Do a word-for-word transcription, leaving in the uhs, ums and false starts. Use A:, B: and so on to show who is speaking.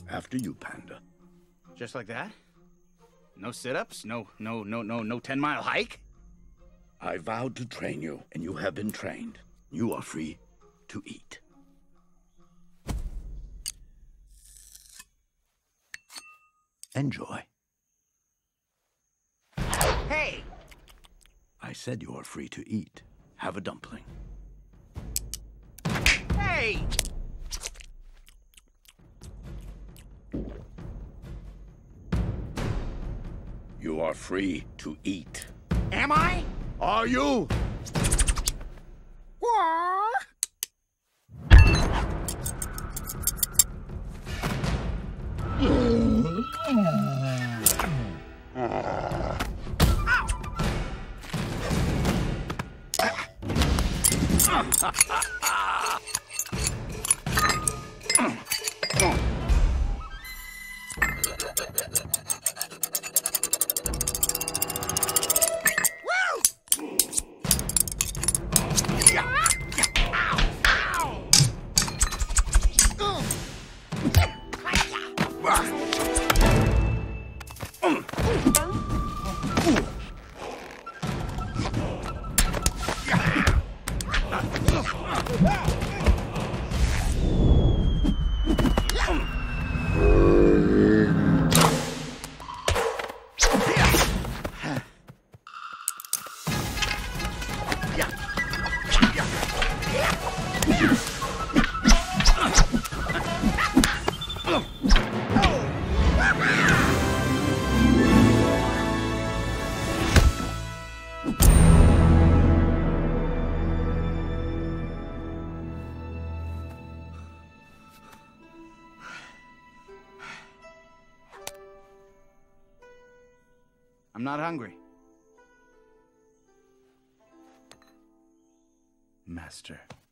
A: After you, Panda.
B: Just like that? No sit-ups? No, no, no, no, no ten-mile hike?
A: I vowed to train you, and you have been trained. You are free to eat. Enjoy.
B: Hey!
A: I said you are free to eat. Have a dumpling.
B: Hey!
A: You are free to eat.
B: Am I?
A: Are you?
B: I'm not hungry.
A: Master.